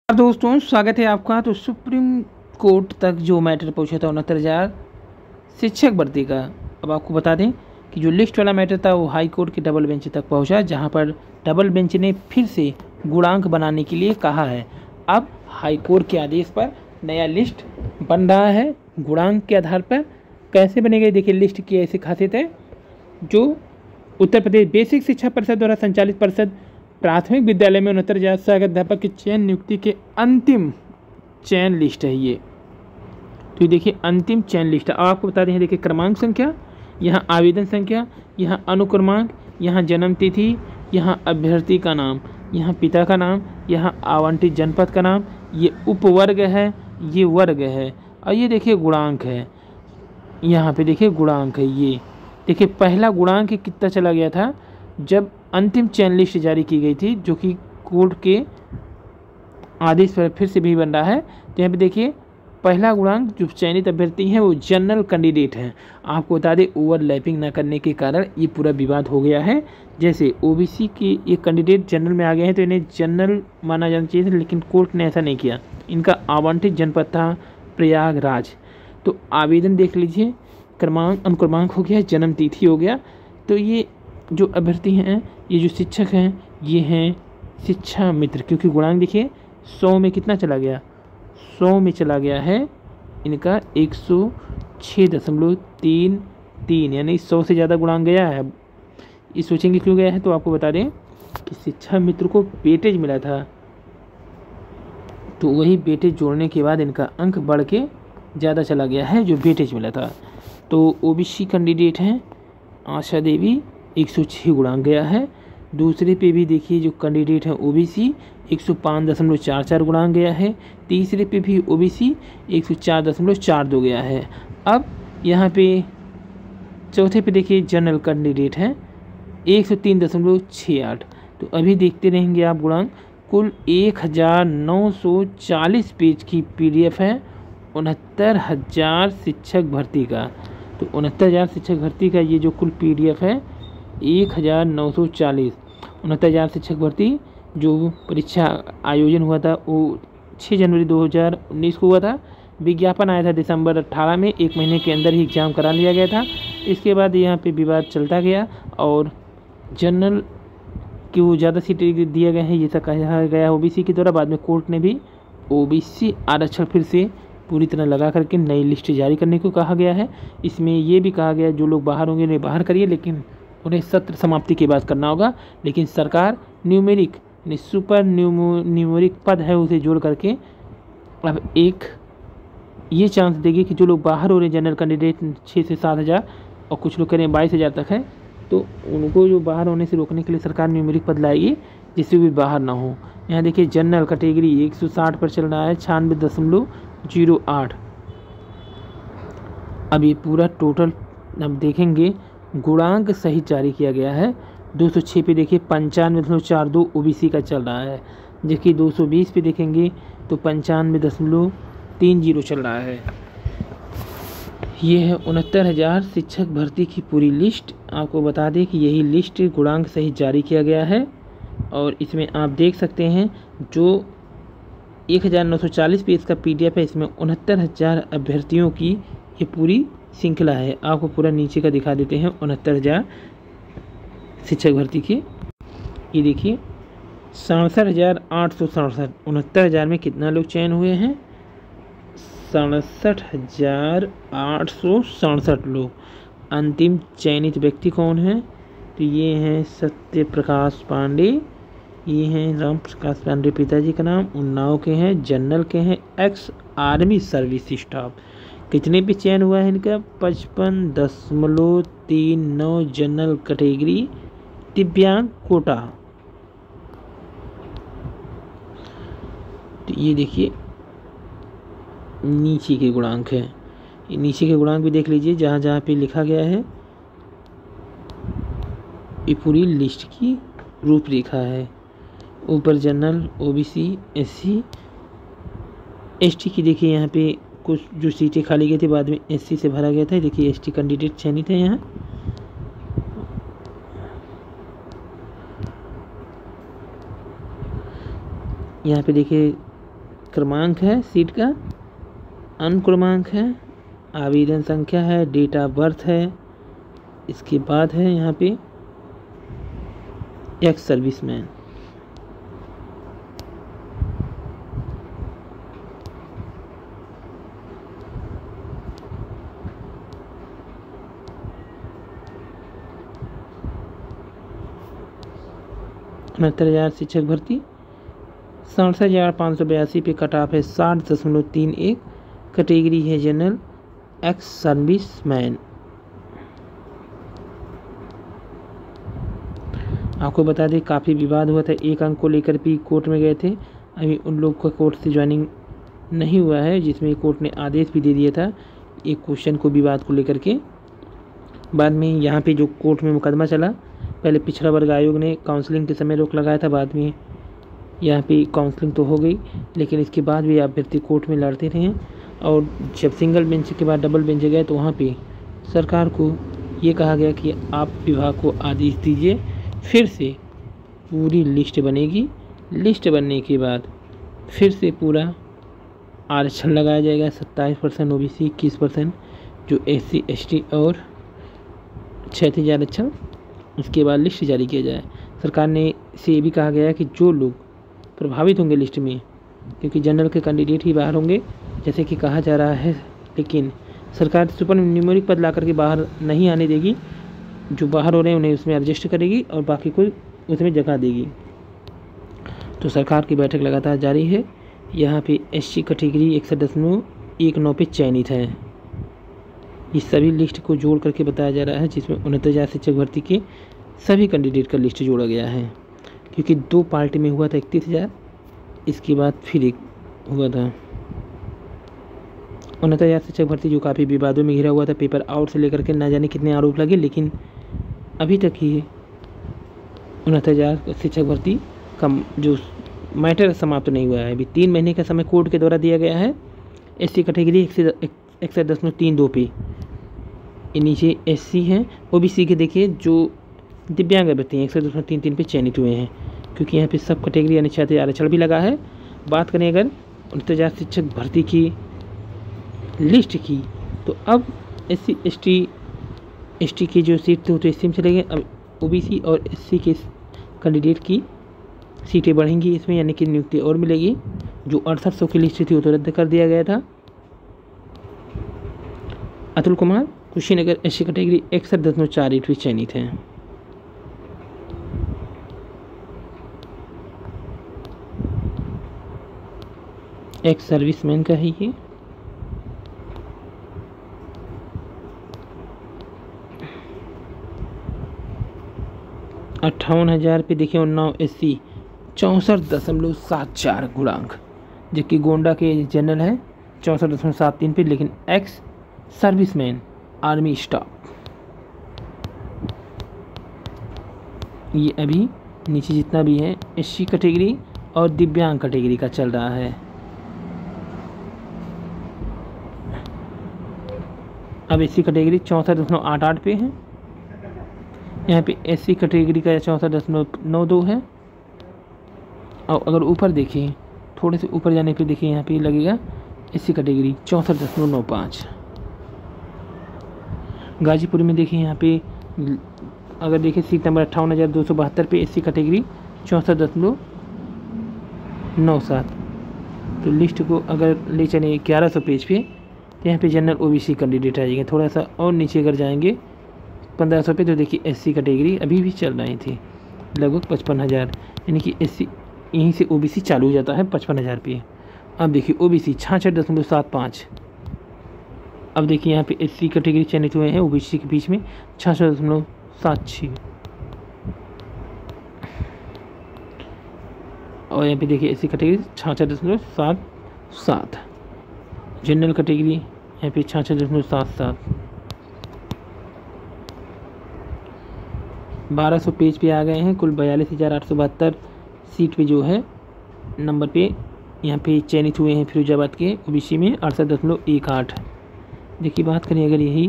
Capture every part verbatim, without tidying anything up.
दोस्तों स्वागत है आपका। तो सुप्रीम कोर्ट तक जो मैटर पहुंचा था उनहत्तर हज़ार शिक्षक भर्ती का, अब आपको बता दें कि जो लिस्ट वाला मैटर था वो हाई कोर्ट की डबल बेंच तक पहुंचा, जहां पर डबल बेंच ने फिर से गुणांक बनाने के लिए कहा है। अब हाई कोर्ट के आदेश पर नया लिस्ट बन रहा है गुणांक के आधार पर। कैसे बनेगा देखिए। लिस्ट की ऐसी खासियत है, जो उत्तर प्रदेश बेसिक शिक्षा परिषद द्वारा संचालित परिषद प्राथमिक विद्यालय में उनहत्तर हजार सहायक अध्यापक की चयन नियुक्ति के अंतिम चयन लिस्ट है ये। तो ये देखिए अंतिम चयन लिस्ट है। अब आपको बता दें, देखिए क्रमांक संख्या, यहाँ आवेदन संख्या, यहाँ अनुक्रमांक, यहाँ जन्म तिथि, यहाँ अभ्यर्थी का नाम, यहाँ पिता का नाम, यहाँ आवंटित जनपद का नाम, ये उपवर्ग है, ये वर्ग है, और ये देखिए गुणांक है। यहाँ पे देखिए गुणांक है। ये देखिए पहला गुणांक कितना चला गया था जब अंतिम चयन लिस्ट जारी की गई थी, जो कि कोर्ट के आदेश पर फिर से भी बन रहा है। तो यहाँ पे देखिए पहला गुणांक जो चयनित अभ्यर्थी हैं वो जनरल कैंडिडेट हैं। आपको बता दें ओवरलैपिंग न करने के कारण ये पूरा विवाद हो गया है। जैसे ओबीसी के ये कैंडिडेट जनरल में आ गए हैं तो इन्हें जनरल माना जाना चाहिए, लेकिन कोर्ट ने ऐसा नहीं किया। इनका आवंटित जनपद था प्रयागराज। तो आवेदन देख लीजिए, क्रमांक अनुक्रमांक हो गया, जन्म तिथि हो गया। तो ये जो अभ्यर्थी हैं, ये जो शिक्षक हैं, ये हैं शिक्षा मित्र, क्योंकि गुणांक देखिए सौ में कितना चला गया, सौ में चला गया है इनका एक सौ छः दशमलव तीन तीन, यानी सौ से ज़्यादा गुणांक गया है। ये सोचेंगे क्यों गया है, तो आपको बता दें कि शिक्षा मित्र को वेटेज मिला था, तो वही वेटेज जोड़ने के बाद इनका अंक बढ़ के ज़्यादा चला गया है जो वेटेज मिला था। तो ओबीसी कैंडिडेट हैं आशा देवी, एक सौ छः गुणांक गया है। दूसरे पे भी देखिए जो कैंडिडेट हैं ओबीसी, एक सौ पाँच दशमलव चार चार गुणांक गया है। तीसरे पे भी ओबीसी एक सौ चार दशमलव चार दो गया है। अब यहाँ पे चौथे पे देखिए जनरल कैंडिडेट हैं एक सौ तीन दशमलव छः आठ। तो अभी देखते रहेंगे आप गुणांक। कुल एक हज़ार नौ सौ चालीस पेज की पीडीएफ है उनहत्तर हज़ार शिक्षक भर्ती का। तो उनहत्तर हज़ार शिक्षक भर्ती का ये जो कुल पीडीएफ है एक हज़ार नौ सौ चालीस, उनहत्तर हज़ार शिक्षक भर्ती जो परीक्षा आयोजन हुआ था वो छः जनवरी दो हज़ार उन्नीस को हुआ था। विज्ञापन आया था दिसंबर अट्ठारह में, एक महीने के अंदर ही एग्ज़ाम करा लिया गया था। इसके बाद यहाँ पे विवाद चलता गया और जनरल को ज़्यादा सीटें दिए गए हैं ये सब कहा गया ओबीसी के द्वारा। बाद में कोर्ट ने भी ओबीसी आरक्षण फिर से पूरी तरह लगा करके नई लिस्ट जारी करने को कहा गया है। इसमें ये भी कहा गया जो लोग बाहर होंगे उन्हें बाहर करिए, लेकिन उन्हें सत्र समाप्ति के बाद करना होगा। लेकिन सरकार न्यूमेरिक यानी सुपर न्यूमो न्यूमेरिक पद है उसे जोड़ करके अब एक ये चांस देगी कि जो लोग बाहर हो रहे जनरल कैंडिडेट छः से सात हज़ार और कुछ लोग करें बाईस हज़ार तक है, तो उनको जो बाहर होने से रोकने के लिए सरकार न्यूमेरिक पद लाएगी जिससे भी बाहर ना हो। यहाँ देखिए जनरल कैटेगरी एक सौ साठ पर चल रहा है छियानवे दशमलव जीरो आठ। अब ये पूरा टोटल अब देखेंगे गुणांक सहित जारी किया गया है। दो सौ छः पे देखिए पंचानवे दशमलव चार दो ओबीसी का चल रहा है, जबकि दो सौ बीस पे देखेंगे तो पंचानवे दशमलव तीन जीरो चल रहा है। ये है उनहत्तर हज़ार शिक्षक भर्ती की पूरी लिस्ट। आपको बता दें कि यही लिस्ट गुणांक सहित जारी किया गया है और इसमें आप देख सकते हैं जो एक हज़ार नौ सौ चालीस पेज का पीडीएफ है, इसमें उनहत्तर हज़ार अभ्यर्थियों की ये पूरी श्रृंखला है। आपको पूरा नीचे का दिखा देते हैं उनहत्तर हज़ार शिक्षक भर्ती की। ये देखिए सड़सठ हज़ार आठ सौ सड़सठ, उनहत्तर हज़ार में कितना लोग चयन हुए हैं, सड़सठ हज़ार आठ सौ सड़सठ लोग। अंतिम चयनित व्यक्ति कौन है, तो ये हैं सत्य प्रकाश पांडे, ये हैं राम प्रकाश पांडे पिताजी का नाम, उन्नाव के हैं, जनरल के हैं, एक्स आर्मी सर्विस स्टाफ। कितने पे चयन हुआ है इनका, पचपन दशमलव तीन नौ जनरल कैटेगरी दिव्यांग कोटा। तो ये देखिए नीचे के गुणांक है, ये नीचे के गुणांक भी देख लीजिए जहाँ जहाँ पे लिखा गया है। ये पूरी लिस्ट की रूपरेखा है। ऊपर जनरल, ओबीसी, एससी, एसटी की देखिए यहाँ पे कुछ जो सीटें खाली गई थी बाद में एससी से भरा गया था। देखिए एसटी कैंडिडेट चयनित है यहाँ। यहाँ पे देखिए क्रमांक है सीट का, अनुक्रमांक है, आवेदन संख्या है, डेट ऑफ बर्थ है, इसके बाद है यहाँ पे एक्स सर्विसमैन। उनहत्तर हज़ार शिक्षक भर्ती, सड़सठ हज़ार पाँच सौ बयासी पे कट ऑफ है साठ दशमलव तीन एक, कैटेगरी है जनरल, एक्स सर्विसमैन। आपको बता दें काफ़ी विवाद हुआ था, एक अंक को लेकर भी कोर्ट में गए थे। अभी उन लोग का कोर्ट से ज्वाइनिंग नहीं हुआ है, जिसमें कोर्ट ने आदेश भी दे दिया था एक क्वेश्चन को विवाद को लेकर के। बाद में यहाँ पे जो कोर्ट में मुकदमा चला, पहले पिछड़ा वर्ग आयोग ने काउंसलिंग के समय रोक लगाया था, बाद में यहाँ पे काउंसलिंग तो हो गई, लेकिन इसके बाद भी अभ्यर्थी कोर्ट में लड़ते रहे। और जब सिंगल बेंच के बाद डबल बेंच गए तो वहाँ पे सरकार को ये कहा गया कि आप विभाग को आदेश दीजिए, फिर से पूरी लिस्ट बनेगी, लिस्ट बनने के बाद फिर से पूरा आरक्षण लगाया जाएगा, सत्ताईस परसेंट ओ बी सी, इक्कीस परसेंट जो एस सी एस टी और छत्तीस आरक्षण। उसके बाद लिस्ट जारी किया जाए। सरकार ने से ये भी कहा गया है कि जो लोग प्रभावित होंगे लिस्ट में, क्योंकि जनरल के कैंडिडेट ही बाहर होंगे जैसे कि कहा जा रहा है, लेकिन सरकार सुपर न्यूमेरिक पद ला करके बाहर नहीं आने देगी। जो बाहर हो रहे हैं उन्हें उसमें एडजस्ट करेगी और बाकी को उसमें जगह देगी। तो सरकार की बैठक लगातार जारी है। यहाँ पे एस सी कैटेगरी इकसठ दशमलव एक नौ पे चयनित है। इस सभी लिस्ट को जोड़ करके बताया जा रहा है, जिसमें उनहत्तर हज़ार शिक्षक भर्ती के सभी कैंडिडेट का लिस्ट जोड़ा गया है, क्योंकि दो पार्टी में हुआ था इकतीस हज़ार, इसके बाद फिर एक हुआ था। उनहत्तर हज़ार शिक्षक भर्ती जो काफ़ी विवादों में घिरा हुआ था, पेपर आउट से लेकर के ना जाने कितने आरोप लगे, लेकिन अभी तक ही उनहत्तर हज़ार शिक्षक भर्ती का जो मैटर समाप्त नहीं हुआ है। अभी तीन महीने का समय कोर्ट के द्वारा दिया गया है। एस सी कैटेगरी इकसठ दशमलव तीन दो पे, ये नीचे एस सी हैं। ओ बी सी के देखिए जो दिव्यांग अभ्यर्थी हैं इकसठ दशमलव तीन तीन पे चयनित हुए हैं, क्योंकि यहाँ पे सब कैटेगरी यानी छात्र आरक्षण भी लगा है। बात करें अगर उनहत्तर हज़ार शिक्षक भर्ती की लिस्ट की, तो अब S C S T S T की जो सीट थी वो तो एस सी में चले गए, अब ओ बी सी और एस सी के कैंडिडेट की सीटें बढ़ेंगी इसमें, यानी कि नियुक्ति और मिलेगी। जो अड़सठ सौ की लिस्ट थी वो तो रद्द कर दिया गया था। Atul Kumar Kushinagar S C category इकसठ दशमलव चार एट चयनित हैं। एक सर्विसमैन का है ये। अट्ठावन हज़ार पे देखिए उन्नाव एस सी चौंसठ दशमलव सात चार गुणांक, जबकि गोंडा के जनरल है चौंसठ दशमलव सात तीन पे, लेकिन एक्स सर्विसमैन आर्मी स्टाफ ये अभी नीचे जितना भी है एस सी कैटेगरी और दिव्यांग कैटेगरी का चल रहा है। अब एस सी कैटेगरी चौंसठ दशमलव आठ आठ पे है, यहाँ पे एस सी कैटेगरी का चौंसठ दशमलव नौ दो है। और अगर ऊपर देखें, थोड़े से ऊपर जाने पे देखिए यहाँ पे लगेगा एस सी कैटेगरी चौंसठ दशमलव नौ पाँच। गाजीपुर में देखिए यहाँ पे अगर देखिए सीट नंबर अट्ठावन हज़ार दो सौ बहत्तर पे एस सी कैटेगरी चौंसठ दशमलव नौ सात। तो लिस्ट को अगर ले चले ग्यारह सौ पेज पे, तो यहाँ पे general O B C candidate आ जाएंगे। थोड़ा सा और नीचे अगर जाएंगे पंद्रह सौ पे, तो देखिए एस सी कैटेगरी अभी भी चल रही थी लगभग पचपन हज़ार, यानी कि एस सी यहीं से ओ बी सी चालू हो जाता है पचपन हज़ार पे। अब देखिए ओ बी सी छाछठ दशमलव सात पाँच। अब देखिए यहाँ पे एस सी कैटेगरी चयनित हुए हैं ओ बी सी के बीच में छाछठ दशमलव सात छः। और यहाँ पे देखिए एस सी कैटेगरी छाछठ दशमलव सात सात, जनरल कैटेगरी यहाँ पे छाछठ दशमलव सात सात। बारह सौ पेज पे आ गए हैं। कुल बयालीस हज़ार आठ सौ बहत्तर सीट पे जो है नंबर पे यहाँ पे चयनित हुए हैं फिरोजाबाद के ओ बी सी में अड़सठ दशमलव एक आठ। देखिए बात करें अगर यही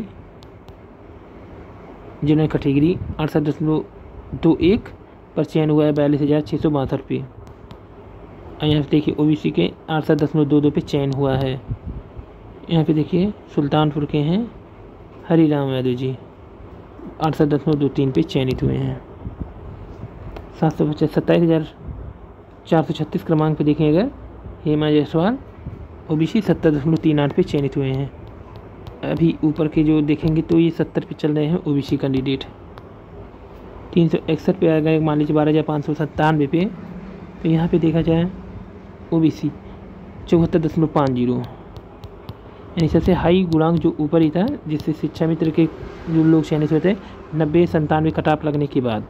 जनरल कैटेगरी अड़सठ दशमलव दो एक पर चयन हुआ है बयालीस हज़ार छः सौ बासठ पे। और यहाँ पे देखिए ओबीसी के अड़सठ दशमलव दो दो पे चयन हुआ है। यहाँ पे देखिए सुल्तानपुर के हैं हरिराम यादव जी, अड़सठ दशमलव दो तीन पे चयनित हुए हैं। सात सौ पचास सत्ताईस हज़ार चार सौ छत्तीस क्रमांक पे देखें अगर हेमा जायसवाल ओबीसी सत्तर दशमलव तीन आठ पे चयनित हुए हैं। अभी ऊपर के जो देखेंगे तो ये सत्तर पे चल रहे हैं ओबीसी कैंडिडेट। तीन सौ इकसठ पे आ गए मान लीजिए बारह हज़ार पाँच सौ सत्तानवे पे, तो यहाँ पे देखा जाए ओबीसी चौहत्तर दशमलव पाँच जीरो, यानी सबसे हाई गुणांक जो ऊपर ही था जिससे शिक्षा मित्र के जो लोग चयनित हुए थे नब्बे संतानवे कटाप लगने के बाद।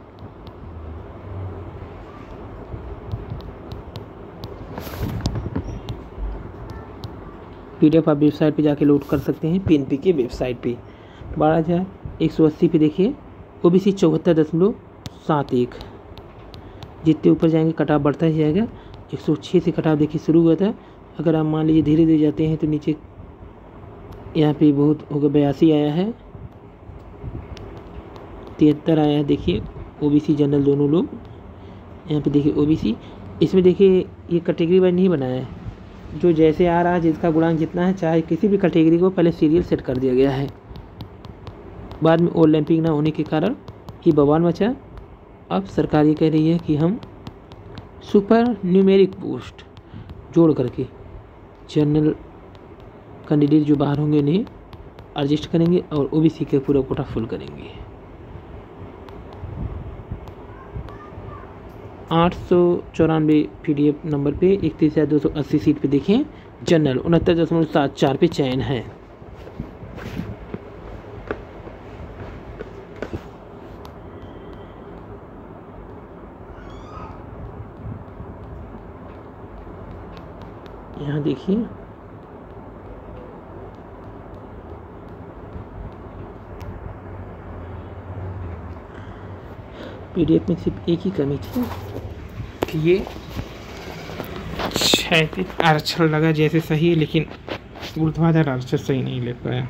पीडीएफ आप वेबसाइट पे जाके लोड कर सकते हैं, पीएनपी के वेबसाइट पे। बारह हज़ार एक सौ अस्सी पे देखिए ओबीसी चौहत्तर दशमलव सात एक, जितने ऊपर जाएंगे कटाव बढ़ता ही जाएगा। एक सौ छः से कटाव देखिए शुरू हुआ था, अगर आप मान लीजिए धीरे धीरे जाते हैं तो नीचे यहाँ पे बहुत होगा बयासी आया है, तिहत्तर आया है। देखिए ओबीसी जनरल दोनों लोग यहाँ पे देखिए ओबीसी, इसमें देखिए ये कैटेगरी वाइज नहीं बनाया है, जो जैसे आ रहा है जिसका गुणांक जितना है चाहे किसी भी कैटेगरी को पहले सीरियल सेट कर दिया गया है। बाद में ओलंपिक ना होने के कारण ये बवाल मचा। अब सरकार ये कह रही है कि हम सुपर न्यूमेरिक पोस्ट जोड़ करके जनरल कैंडिडेट जो बाहर होंगे उन्हें एडजस्ट करेंगे और ओबीसी का पूरा कोटा फुल करेंगे। आठ सौ चौरानवे पी डी एफ नंबर पे इकतीस हज़ार दो सौ अस्सी सीट पे देखें जनरल उनहत्तर दशमलव सात चार पे चयन है। यहाँ देखिए पीडीएफ में सिर्फ एक ही कमी थी कि ये क्षैतिज आरक्षण लगा जैसे सही है, लेकिन ऊर्ध्वाधर आरक्षण सही नहीं ले पाया।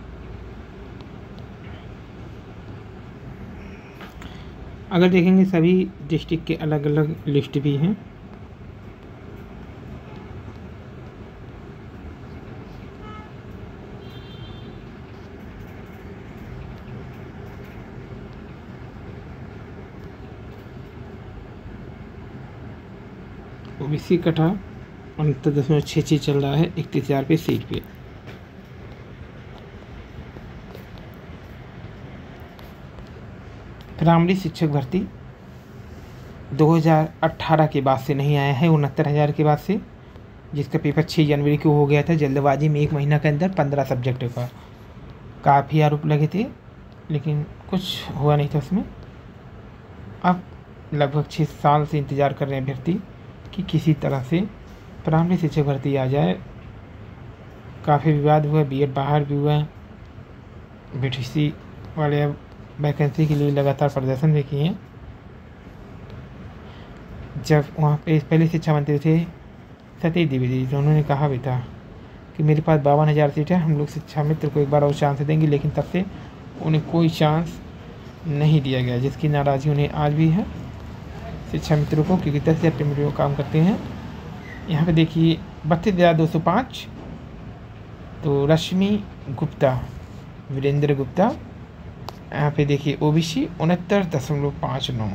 अगर देखेंगे सभी डिस्ट्रिक्ट के अलग अलग लिस्ट भी हैं। ओबीसी कटा उनहत्तर दशमलव छः छः चल रहा है इकतीस हज़ार पे सीट पे। प्राइमरी शिक्षक भर्ती दो हज़ार अठारह के बाद से नहीं आया है, उनहत्तर हज़ार के बाद से, जिसका पेपर छः जनवरी को हो गया था जल्दबाजी में, एक महीना के अंदर पंद्रह सब्जेक्ट का। काफ़ी आरोप लगे थे लेकिन कुछ हुआ नहीं था उसमें। अब लगभग छः साल से इंतज़ार कर रहे हैं अभ्यर्थी कि किसी तरह से प्राइमरी शिक्षक भर्ती आ जाए। काफ़ी विवाद हुआ, बीएड बाहर भी हुआ, बीटीसी वाले वैकेंसी के लिए लगातार प्रदर्शन भी किए हैं। जब वहाँ पे पहले शिक्षा मंत्री थे सतीश द्विवेदी, तो उन्होंने कहा भी था कि मेरे पास बावन हज़ार सीट है, हम लोग शिक्षा मित्र को एक बार और चांस देंगे, लेकिन तब से उन्हें कोई चांस नहीं दिया गया, जिसकी नाराज़गी उन्हें आज भी है शिक्षा मित्रों को, क्योंकि दस हज़ार मित्रों काम करते हैं। यहाँ पे देखिए बत्तीस हज़ार दो सौ पाँच, तो रश्मि गुप्ता, वीरेंद्र गुप्ता। यहाँ पे देखिए ओबीसी उनहत्तर दशमलव पाँच नौ,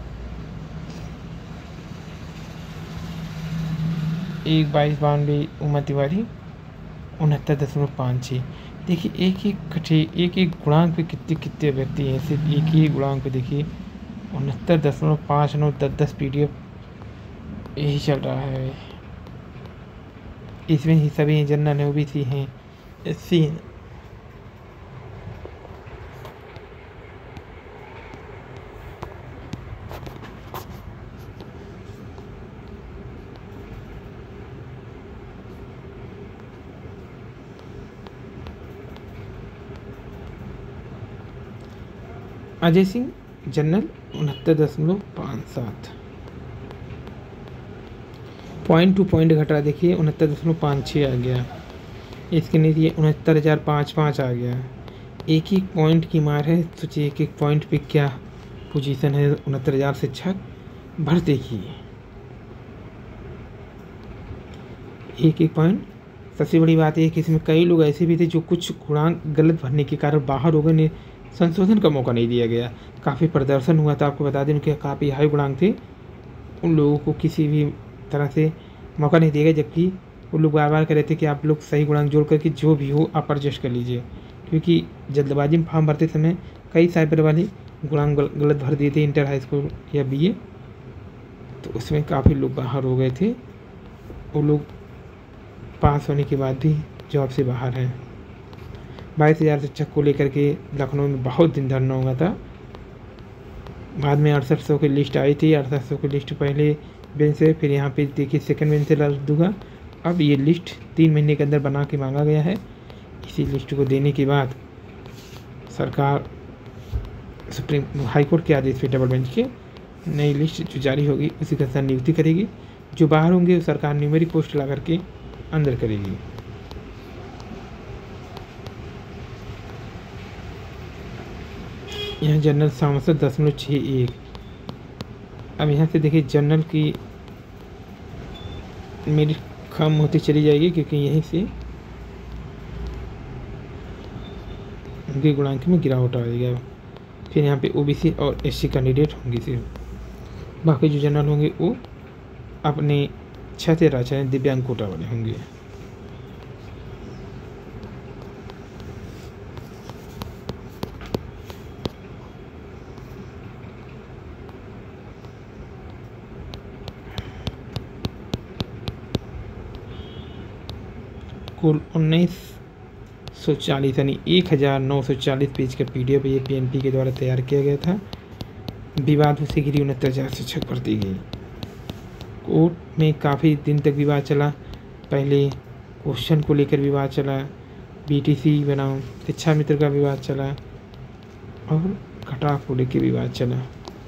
एक बाईस बानवे उमा तिवारी उनहत्तर दशमलव पाँच छः। देखिए एक एक कठे एक एक गुणांक पे कितने कितने व्यक्ति हैं, सिर्फ एक ही गुणांक पे देखिए उनहत्तर दशमलव पाँच नौ दस दस पी डी एफ यही चल रहा है। इसमें ही सभी जनरल हैं, ओबीसी हैं, एससी हैं। अजय सिंह जनरल उनहत्तर दशमलव पाँच सात, पॉइंट टू पॉइंट घटा देखिए उनहत्तर दशमलव पाँच छः आ गया। इसके नीचे उनहत्तर हज़ार पाँच पाँच आ गया। एक एक पॉइंट की मार है, सोचिए एक एक पॉइंट पे क्या पोजीशन है उनहत्तर हज़ार शिक्षक भर्ती की। एक एक पॉइंट। सबसे बड़ी बात यह है कि इसमें कई लोग ऐसे भी थे जो कुछ गुणांक गलत भरने के कारण बाहर हो गए, ने संशोधन का मौका नहीं दिया गया। काफ़ी प्रदर्शन हुआ था, आपको बता दें उनके काफ़ी हाई गुणांक थे, उन लोगों को किसी भी तरह से मौका नहीं दिया गया, जबकि वो लोग बार बार कह रहे थे कि आप लोग सही गुणांक जोड़ करके जो भी हो आप एडजस्ट कर लीजिए, क्योंकि जल्दबाजी में फॉर्म भरते समय कई साइबर वाले गुणांक गलत भर दिए थे, इंटर हाई स्कूल या बीए, तो उसमें काफ़ी लोग बाहर हो गए थे। वो लोग पास होने के बाद भी जॉब से बाहर हैं। बाईस हज़ार शिक्षक को लेकर के लखनऊ में बहुत दिन धरना हुआ था। बाद में अड़सठ सौ की लिस्ट आई थी, अड़सठ सौ की लिस्ट पहले बेंच से, फिर यहाँ पे देखिए सेकंड बेंच से रख दूंगा। अब ये लिस्ट तीन महीने के अंदर बना के मांगा गया है। इसी लिस्ट को देने के बाद सरकार सुप्रीम हाई कोर्ट के आदेश पे डबल बेंच के नई लिस्ट जो जारी होगी उसी के अनुसार नियुक्ति करेगी। जो बाहर होंगे वो सरकार न्यूमेरिक पोस्ट ला करके अंदर करेगी। यहाँ जनरल सांसद दशमलव छः एक। अब यहाँ से देखिए जनरल की मेरी कम होती चली जाएगी, क्योंकि यहीं से उनके गुणांक में गिरावट आएगा। फिर यहाँ पे ओबीसी और एससी कैंडिडेट होंगे सिर्फ, बाकी जो जनरल होंगे वो अपने छात्र राजा दिव्यांग कोटा वाले होंगे। कुल उन्नीस सौ चालीस यानी एक हज़ार नौ सौ चालीस पेज का पी डी एफ ये पीएनपी के द्वारा तैयार किया गया था। विवाद से घिरी उनहत्तर हज़ार शिक्षक भर्ती गई। कोर्ट में काफ़ी दिन तक विवाद चला। पहले क्वेश्चन को लेकर विवाद चला, बीटीसी बनाओ शिक्षा मित्र का विवाद चला, और कटाव को लेकर विवाद चला।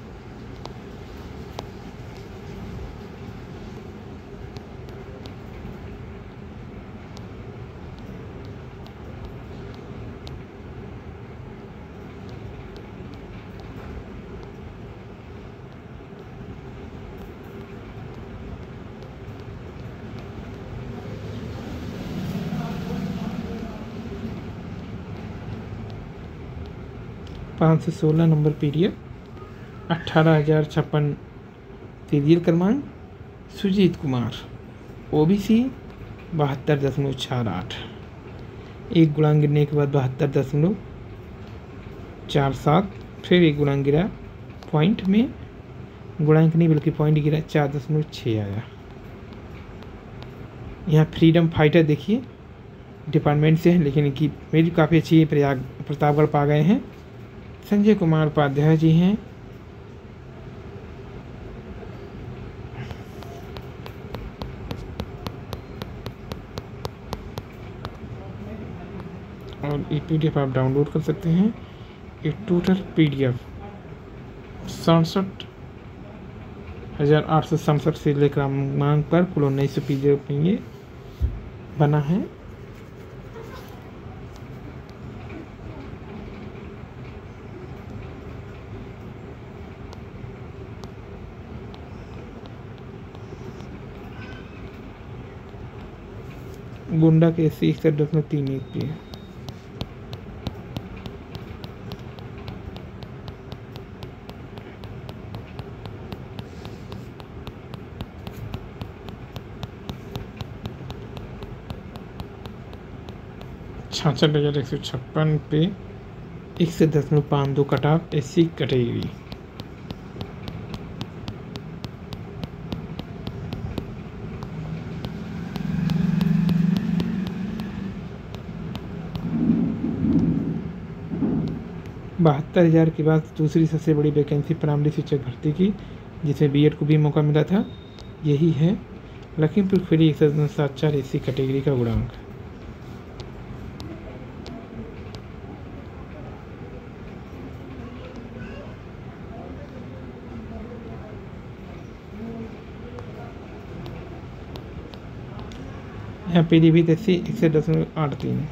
पाँच सौ सोलह नंबर पीरियड, अट्ठारह हज़ार छप्पन सीरियल क्रमांक, सुजीत कुमार ओबीसी बहत्तर दशमलव चार आठ, एक गुणांक गिरने के बाद बहत्तर दशमलव चार सात, फिर एक गुणांक गिरा पॉइंट में, गुणांक नहीं बल्कि पॉइंट गिरा चार दशमलव छः आया। यहाँ फ्रीडम फाइटर देखिए डिपार्टमेंट से है, लेकिन इनकी मेरी काफ़ी अच्छी प्रयाग प्रतापगढ़ पा गए हैं। संजय कुमार उपाध्याय जी हैं। और ये पीडीएफ आप डाउनलोड कर सकते हैं। ये टोटल पीडीएफ सड़सठ हज़ार आठ सौ सड़सठ से लेकर क्रमांक पर कुल उन्नीस सौ पीडीएफ में ये बना है। गोंडा के एस सी इकसठ दशमलव तीन एक पे छाछठ हज़ार एक सौ छप्पन पे इकसठ दशमलव पाँच दो cut off S C category. बहत्तर हज़ार के बाद दूसरी सबसे बड़ी वैकेंसी प्राइमरी शिक्षक भर्ती की, जिसमें बीएड को भी मौका मिला था, यही है लखीमपुर खीरी एक सौ सात चार एस सी कैटेगरी का गुणांक। यहाँ पीलीभीत एस सी एक सौ दशमलव आठ तीन।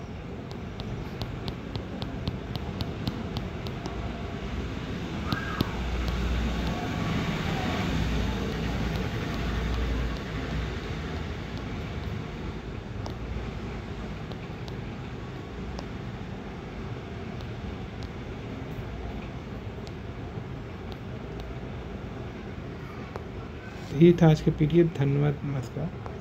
यही था आज के पीडीएफ। धन्यवाद, नमस्कार।